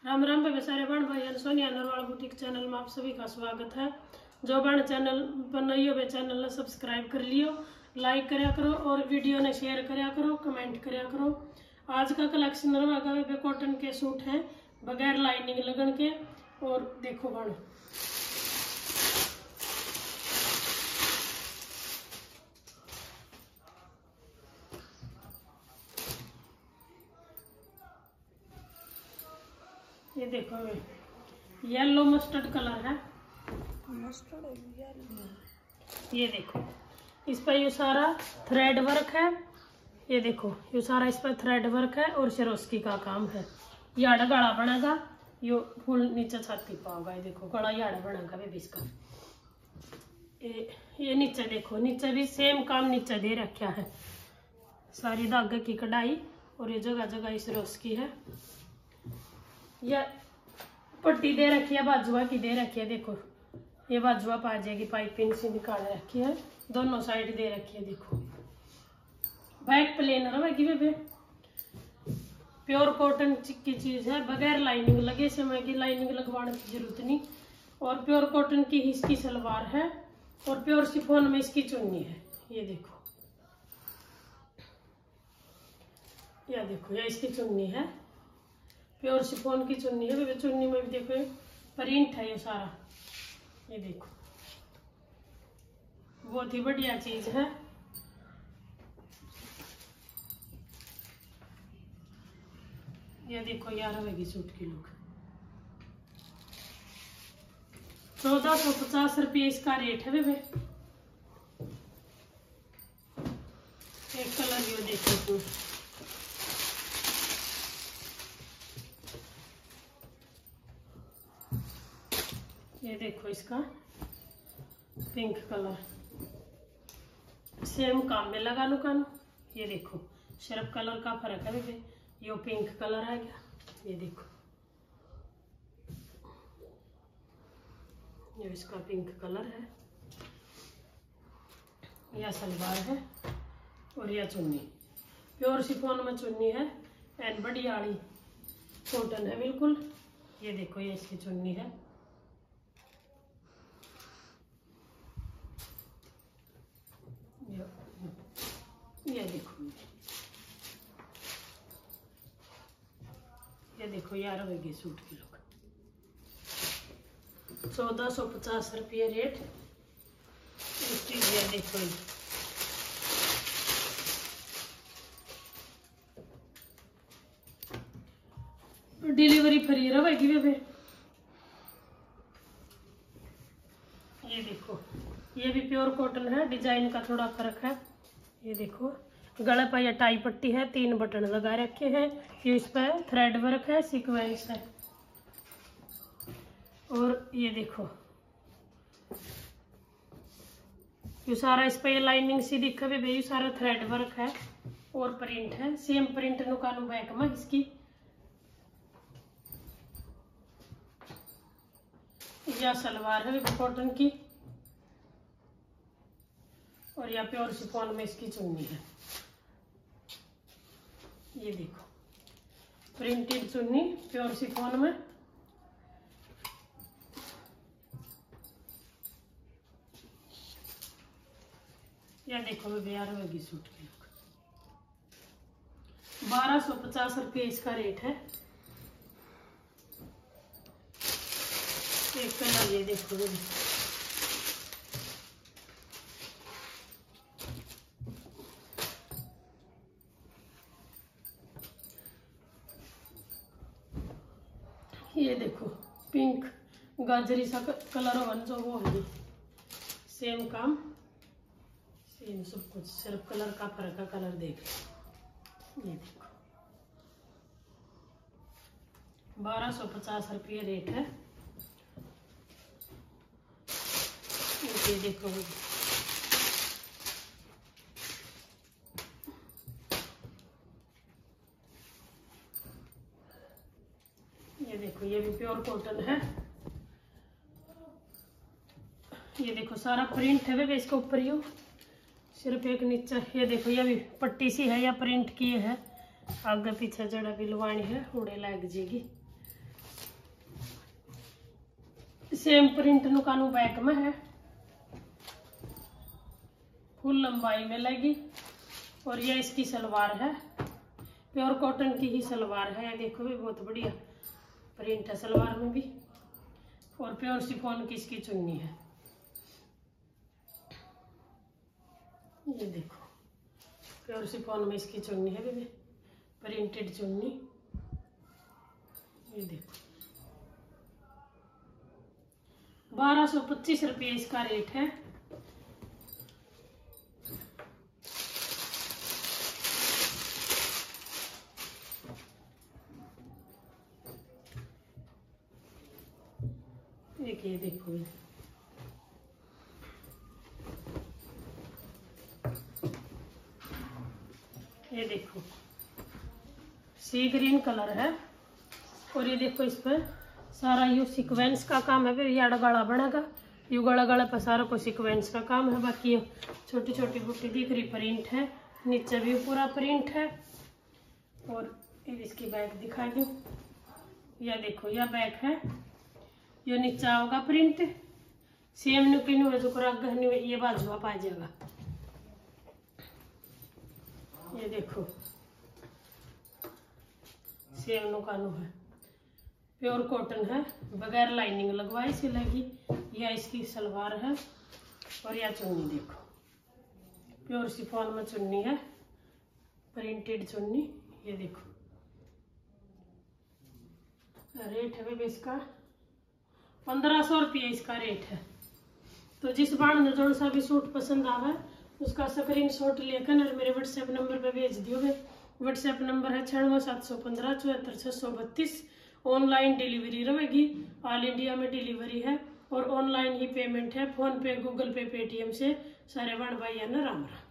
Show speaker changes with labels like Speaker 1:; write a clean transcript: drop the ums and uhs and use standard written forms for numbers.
Speaker 1: राम राम पे सारे बहन भाई सोनिया नरवाल बुटीक चैनल में आप सभी का स्वागत है। जो बहन चैनल पर नई हो वे चैनल ने सब्सक्राइब कर लियो, लाइक करया करो और वीडियो ने शेयर करया करो, कमेंट करया करो। आज का कलेक्शन नरवा वे कॉटन के सूट हैं बगैर लाइनिंग लगन के। और देखो बहन ये देखो येलो मस्टर्ड कलर है, ये देखो इस पर ये सारा थ्रेड वर्क है। ये देखो ये सारा इस पर थ्रेड वर्क है और सिरोस्की का काम है। याड़ा गला बनेगा, यो फुल नीचे छाती पाओगा। ये देखो गला याड़ा बनेगा बेबी इसका। ये नीचे देखो, नीचे भी सेम काम नीचे दे रखा है, सारी धागे की कढ़ाई और ये जगह जगह सिरोस्की है। यह पट्टी दे रखी है, बाजुआ की दे रखी है। देखो ये बाजुआ पा जाएगी, पाइपिंग से निकाल रखी है, दोनों साइड दे रखी है। देखो बैक प्लेन है बेबे, प्योर कॉटन की चीज है, बगैर लाइनिंग लगे। समय की लाइनिंग लगवाने की जरूरत नहीं। और प्योर कॉटन की इसकी सलवार है और प्योर शिफॉन में इसकी चुन्नी है। ये देखो, ये देखो ये इसकी चुन्नी है, प्योर शिफॉन की चुन्नी है। बेबे चुन्नी में भी देखो प्रिंट है ये सारा। ये देखो बहुत ही बढ़िया चीज है। ये देखो यार होगी सूट की लुक। 1450 रुपये इसका रेट है बेबे। एक कलर ये देखो तो ये देखो इसका पिंक कलर, सेम काम में लगा लू कानू। ये देखो सिर्फ कलर का फर्क है बेबे, ये पिंक कलर आ गया। ये देखो ये इसका पिंक कलर है, यह सलवार है और यह चुन्नी प्योर शिफॉन में चुन्नी है एंड बढ़िया वाली कॉटन है बिल्कुल। ये देखो ये इसकी चुन्नी है। ये देखो यार होगी सूट की लुक। 1450 रुपये रेट इसकी। ये देखो डिलीवरी फ्री रहेगी बेबे। ये देखो ये भी प्योर कॉटन है, डिजाइन का थोड़ा फर्क है। ये देखो गले पर यह टाई पट्टी है, 3 बटन लगा रखे हैं। ये इस पर थ्रेड वर्क है, सीक्वेंस है। और ये देखो ये सारा इस पर ये लाइनिंग सी दिखे बेबे, ये सारा थ्रेड वर्क है और प्रिंट है। सेम प्रिंट नुकानू बैक में इसकी। यह सलवार है कॉटन की और यह प्योर शिफॉन में इसकी चुन्नी है। ये देखो प्रिंटेड चुन्नी प्योर शिफॉन में। यह देखो यार होगी सूट की लुक। 1250 रुपये इसका रेट है। एक कलर ये देखो ये देखो पिंक गाजरी सा कलर हो जो वो होगी। सेम काम सेम सब कुछ, सिर्फ कलर का फर्क है। कलर देख ये देखो 1250 रुपये रेट है। ये देखो ये देखो ये भी प्योर कॉटन है। ये देखो सारा प्रिंट है वे इसके ऊपर ही सिर्फ एक नीचे। ये देखो ये भी पट्टी सी है या प्रिंट की है, आगे पीछे जड़ा भी लवानी है, उड़े लग जाएगी। सेम प्रिंट नुकानू बैक में है, फुल लंबाई में लगी। और ये इसकी सलवार है, प्योर कॉटन की ही सलवार है। ये देखो भी बहुत बढ़िया प्रिंट है सलवार में भी। और प्योर शिफॉन की इसकी चुन्नी है। ये देखो प्योर शिफॉन में इसकी चुन्नी है बेबी, प्रिंटेड चुन्नी। ये देखो 1225 रुपये इसका रेट है। एक ये देखो, ये देखो सी ग्रीन कलर है। और ये देखो इस पर सारा यू सीक्वेंस का काम है। ये गला बनेगा, यू गला गला पर सारा को सीक्वेंस का काम है। बाकी ये छोटी छोटी बूटी दिख रही प्रिंट है, नीचे भी पूरा प्रिंट है। और इसकी बैक दिखा दूँ, यह देखो यह बैक है, यो नीचे होगा प्रिंट सेम नुकी नु जो ये बाजू पा जाएगा। ये देखो सेम नुकानू है, प्योर कॉटन है, बगैर लाइनिंग लगवाई सिलेगी। यह इसकी सलवार है। और यह चुन्नी देखो, प्योर शिफॉन में चुन्नी है, प्रिंटेड चुन्नी। ये देखो रेट है बेबी इसका 1500 रुपये इसका रेट है। तो जिस बार ने जो सा भी सूट पसंद आवे उसका स्क्रीनशॉट लेकर और मेरे व्हाट्सएप नंबर पे भेज दियो। व्हाट्सएप नंबर है 967157 74632। ऑनलाइन डिलीवरी रहेगी, ऑल इंडिया में डिलीवरी है और ऑनलाइन ही पेमेंट है, PhonePe, Google Pay, Paytm से। सारे बण भाई है ना, राम राम।